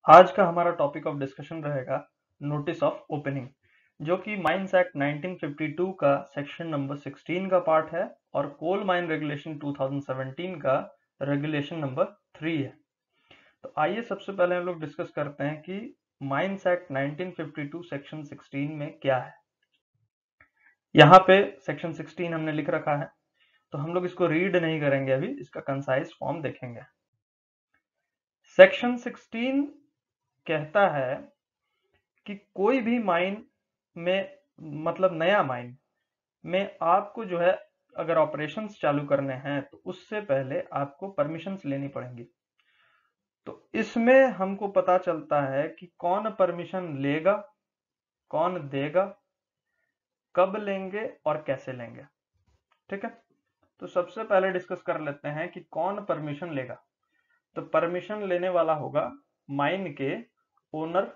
आज का हमारा टॉपिक ऑफ डिस्कशन रहेगा नोटिस ऑफ ओपनिंग, जो कि माइंस एक्ट 1952 का सेक्शन नंबर 16 का पार्ट है और कोल माइन रेगुलेशन 2017 का रेगुलेशन नंबर 3 है। तो आइए सबसे पहले हम लोग डिस्कस करते हैं कि माइंस एक्ट 1952 सेक्शन 16 में क्या है। यहाँ पे सेक्शन 16 हमने लिख रखा है, तो हम लोग इसको रीड नहीं करेंगे, अभी इसका कंसाइज फॉर्म देखेंगे। सेक्शन 16 कहता है कि कोई भी माइन में, मतलब नया माइन में आपको जो है अगर ऑपरेशंस चालू करने हैं तो उससे पहले आपको परमिशंस लेनी पड़ेंगी। तो इसमें हमको पता चलता है कि कौन परमिशन लेगा, कौन देगा, कब लेंगे और कैसे लेंगे। ठीक है, तो सबसे पहले डिस्कस कर लेते हैं कि कौन परमिशन लेगा। तो परमिशन लेने वाला होगा माइन के ओनर,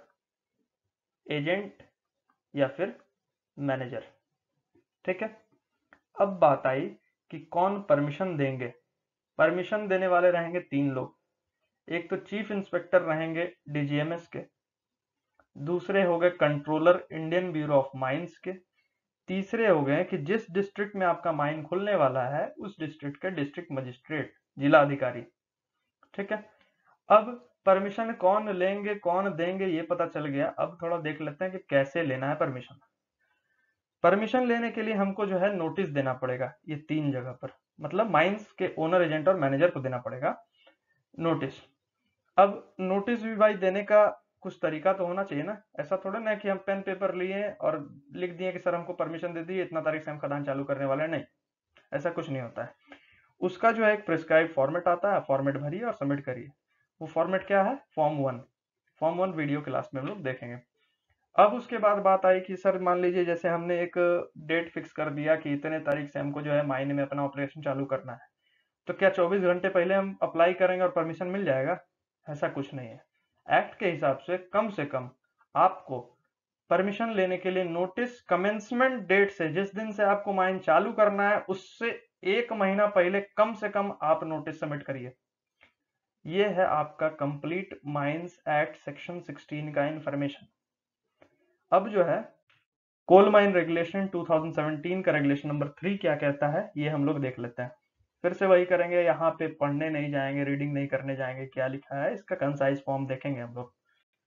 एजेंट या फिर मैनेजर। ठीक है, अब बात आई कि कौन परमिशन देंगे। परमिशन देने वाले रहेंगे 3 लोग। एक तो चीफ इंस्पेक्टर रहेंगे डीजीएमएस के, दूसरे हो गए controller Indian bureau of mines के, तीसरे हो गए कि जिस डिस्ट्रिक्ट में आपका माइन खुलने वाला है उस डिस्ट्रिक्ट के डिस्ट्रिक्ट मजिस्ट्रेट, जिला अधिकारी। ठीक है, अब परमिशन कौन लेंगे कौन देंगे ये पता चल गया। अब थोड़ा देख लेते हैं कि कैसे लेना है परमिशन। परमिशन लेने के लिए हमको जो है नोटिस देना पड़ेगा, ये 3 जगह पर, मतलब माइंस के ओनर, एजेंट और मैनेजर को देना पड़ेगा नोटिस। अब नोटिस भी भाई देने का कुछ तरीका तो होना चाहिए ना। ऐसा थोड़ा ना कि हम पेन पेपर लिए और लिख दिए कि सर हमको परमिशन दे दी, इतना तारीख से हम खदान चालू करने वाले हैं। नहीं, ऐसा कुछ नहीं होता है। उसका जो है एक प्रिस्क्राइब फॉर्मेट आता है, फॉर्मेट भरिए और सबमिट करिए। वो फॉर्मेट क्या है? फॉर्म 1 वीडियो क्लास में हम लोग देखेंगे। अब उसके बाद बात आई कि सर मान लीजिए जैसे हमने एक डेट फिक्स कर दिया कि इतने तारीख से हमको जो है मायने में अपना ऑपरेशन चालू करना है, तो क्या 24 घंटे पहले हम अप्लाई करेंगे और परमिशन मिल जाएगा? ऐसा कुछ नहीं है। एक्ट के हिसाब से कम आपको परमिशन लेने के लिए नोटिस कमेंसमेंट डेट से, जिस दिन से आपको माइन चालू करना है उससे 1 महीना पहले कम से कम आप नोटिस सबमिट करिए। ये है आपका कंप्लीट माइंस एक्ट सेक्शन 16 का इंफॉर्मेशन। अब जो है कोल माइन रेगुलेशन 2017 का रेगुलेशन नंबर 3 क्या कहता है ये हम लोग देख लेते हैं। फिर से वही करेंगे, यहाँ पे पढ़ने नहीं जाएंगे, रीडिंग नहीं करने जाएंगे, क्या लिखा है इसका कंसाइज फॉर्म देखेंगे हम लोग।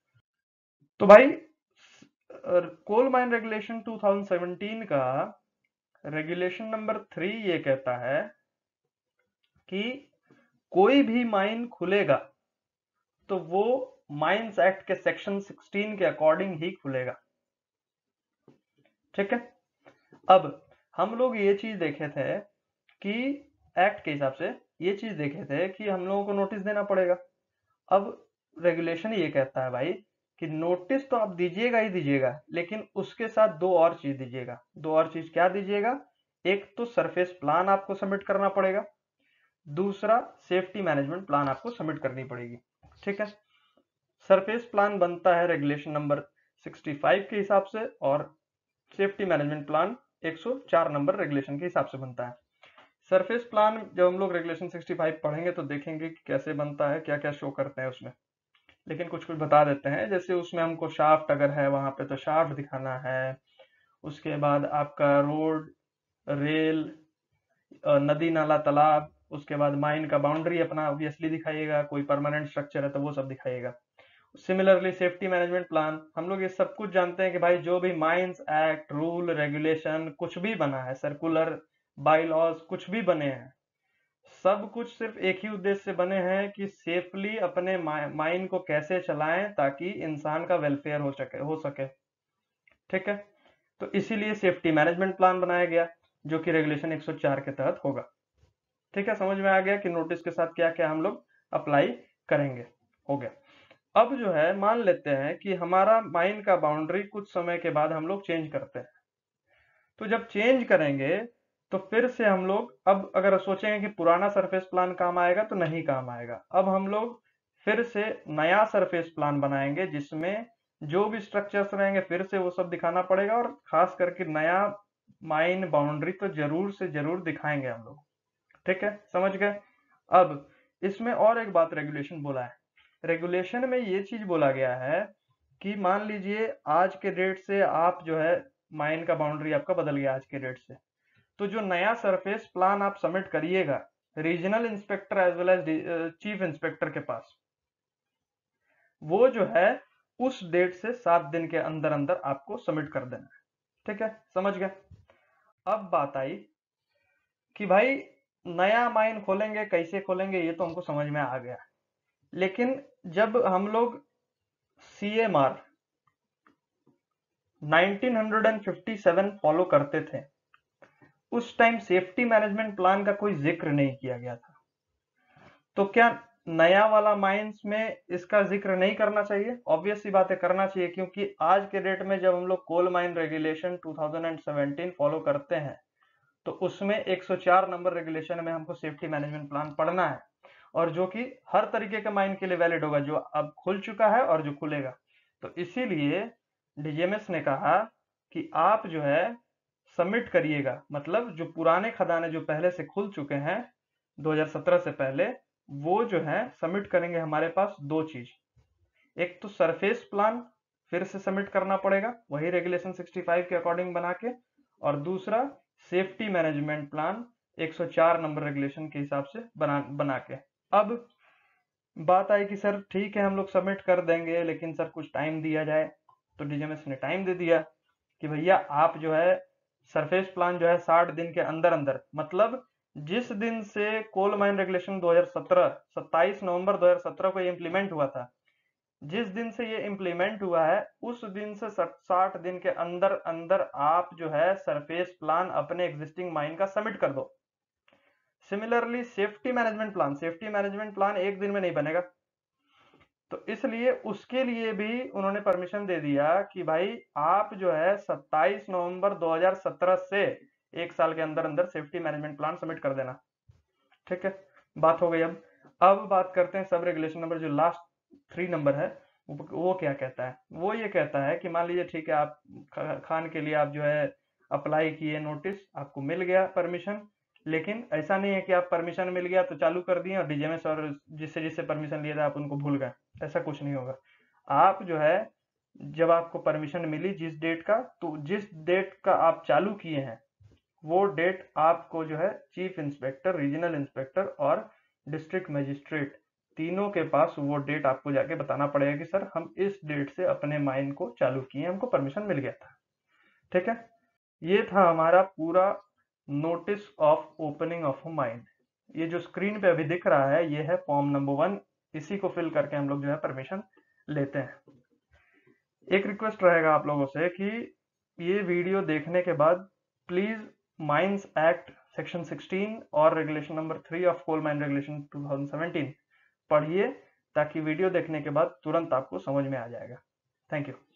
तो भाई कोल माइन रेगुलेशन 2017 का रेगुलेशन नंबर 3 ये कहता है कि कोई भी माइन खुलेगा तो वो माइंस एक्ट के सेक्शन 16 के अकॉर्डिंग ही खुलेगा। ठीक है, अब हम लोग ये चीज देखे थे कि एक्ट के हिसाब से ये चीज देखे थे कि हम लोगों को नोटिस देना पड़ेगा। अब रेगुलेशन ये कहता है भाई कि नोटिस तो आप दीजिएगा ही दीजिएगा, लेकिन उसके साथ 2 और चीज दीजिएगा। 2 और चीज क्या दीजिएगा? एक तो सरफेस प्लान आपको सबमिट करना पड़ेगा, दूसरा सेफ्टी मैनेजमेंट प्लान आपको सबमिट करनी पड़ेगी। ठीक है, सरफेस प्लान बनता है रेगुलेशन नंबर 65 के हिसाब से और safety management plan 104 number regulation के हिसाब से बनता है। सरफेस प्लान जब हम लोग रेगुलेशन 65 पढ़ेंगे तो देखेंगे कि कैसे बनता है, क्या क्या शो करते हैं उसमें, लेकिन कुछ कुछ बता देते हैं। जैसे उसमें हमको शाफ्ट अगर है वहां पे तो शाफ्ट दिखाना है, उसके बाद आपका रोड, रेल, नदी नाला तालाब, उसके बाद माइन का बाउंड्री अपना ऑब्वियसली दिखाइएगा, कोई परमानेंट स्ट्रक्चर है तो वो सब दिखाइएगा। सिमिलरली सेफ्टी मैनेजमेंट प्लान, हम लोग ये सब कुछ जानते हैं कि भाई जो भी माइंस एक्ट, रूल, रेगुलेशन कुछ भी बना है, सर्कुलर, बाई लॉज कुछ भी बने हैं, सब कुछ सिर्फ एक ही उद्देश्य से बने हैं कि सेफली अपने माइंड को कैसे चलाएं ताकि इंसान का वेलफेयर हो सके। ठीक है, तो इसीलिए सेफ्टी मैनेजमेंट प्लान बनाया गया जो कि रेगुलेशन 104 के तहत होगा। ठीक है, समझ में आ गया कि नोटिस के साथ क्या क्या हम लोग अप्लाई करेंगे। हो गया। अब जो है मान लेते हैं कि हमारा माइन का बाउंड्री कुछ समय के बाद हम लोग चेंज करते हैं। तो जब चेंज करेंगे तो फिर से हम लोग, अब अगर सोचेंगे कि पुराना सरफेस प्लान काम आएगा तो नहीं काम आएगा। अब हम लोग फिर से नया सरफेस प्लान बनाएंगे जिसमें जो भी स्ट्रक्चर्स रहेंगे फिर से वो सब दिखाना पड़ेगा, और खास करके नया माइन बाउंड्री तो जरूर से जरूर दिखाएंगे हम लोग। ठीक है, समझ गए। अब इसमें और एक बात रेगुलेशन बोला है रेगुलेशन में ये चीज बोला गया है कि मान लीजिए आज के डेट से आप जो है माइन का बाउंड्री आपका बदल गया आज के डेट से, तो जो नया सरफेस प्लान आप सबमिट करिएगा regional inspector as well as chief inspector के पास, वो जो है उस डेट से 7 दिन के अंदर अंदर आपको सबमिट कर देना है। ठीक है, समझ गए। अब बात आई कि भाई नया माइन खोलेंगे कैसे खोलेंगे, ये तो हमको समझ में आ गया, लेकिन जब हम लोग CMR 1957 फॉलो करते थे उस टाइम सेफ्टी मैनेजमेंट प्लान का कोई जिक्र नहीं किया गया था, तो क्या नया वाला माइंस में इसका जिक्र नहीं करना चाहिए? ऑब्वियस सी बात है, करना चाहिए, क्योंकि आज के डेट में जब हम लोग कोल माइन रेगुलेशन 2017 फॉलो करते हैं तो उसमें 104 नंबर रेगुलेशन में हमको सेफ्टी मैनेजमेंट प्लान पढ़ना है, और जो कि हर तरीके के माइन के लिए वैलिड होगा, जो अब खुल चुका है और जो खुलेगा। तो इसीलिए DGMS ने कहा कि आप जो है सबमिट करिएगा, मतलब जो पुराने खदाने जो पहले से खुल चुके हैं 2017 से पहले, वो जो है सबमिट करेंगे हमारे पास दो चीज, एक तो सरफेस प्लान फिर से सबमिट करना पड़ेगा वही रेगुलेशन 65 के अकॉर्डिंग बना के, और दूसरा safety management plan 104 number regulation के हिसाब से बना के। अब बात आई कि सर ठीक है हम लोग सबमिट कर देंगे, लेकिन सर कुछ टाइम दिया जाए। तो DGMS ने टाइम दे दिया कि भैया आप जो है सरफेस प्लान जो है 60 दिन के अंदर अंदर, मतलब जिस दिन से कोल माइन रेगुलेशन 2017 27 नवंबर 2017 को इम्प्लीमेंट हुआ था, जिस दिन से ये इम्प्लीमेंट हुआ है उस दिन से 60 दिन के अंदर अंदर आप जो है सरफेस प्लान अपने एग्जिस्टिंग माइन का सबमिट कर दो। सिमिलरली सेफ्टी मैनेजमेंट प्लान एक दिन में नहीं बनेगा, तो इसलिए उसके लिए भी उन्होंने परमिशन दे दिया कि भाई आप जो है 27 नवंबर 2017 से एक साल के अंदर अंदर सेफ्टी मैनेजमेंट प्लान सबमिट कर देना। ठीक है, बात हो गई। अब बात करते हैं सब रेगुलेशन नंबर, जो लास्ट 3 नंबर है वो क्या कहता है। वो ये कहता है कि मान लीजिए ठीक है आप खान के लिए आप जो है अप्लाई किए, नोटिस आपको मिल गया परमिशन, लेकिन ऐसा नहीं है कि आप परमिशन मिल गया तो चालू कर दिए और DGMS और जिससे जिससे परमिशन लिया था आप उनको भूल गए, ऐसा कुछ नहीं होगा। आप जो है जब आपको परमिशन मिली जिस डेट का, तो जिस डेट का आप चालू किए हैं वो डेट आपको जो है चीफ इंस्पेक्टर, रीजनल इंस्पेक्टर और डिस्ट्रिक्ट मजिस्ट्रेट तीनों के पास वो डेट आपको जाके बताना पड़ेगा कि सर हम इस डेट से अपने माइन को चालू किए, हमको परमिशन मिल गया था। ठीक है, ये था हमारा पूरा notice of opening of mine. ये जो स्क्रीन पे अभी दिख रहा है ये है फॉर्म नंबर 1, इसी को फिल करके हम लोग जो है परमिशन लेते हैं। एक रिक्वेस्ट रहेगा आप लोगों से कि ये वीडियो देखने के बाद प्लीज माइंस एक्ट सेक्शन 16 और regulation number 3 of coal mine regulation 2017 पढ़िए, ताकि वीडियो देखने के बाद तुरंत आपको समझ में आ जाएगा। Thank you.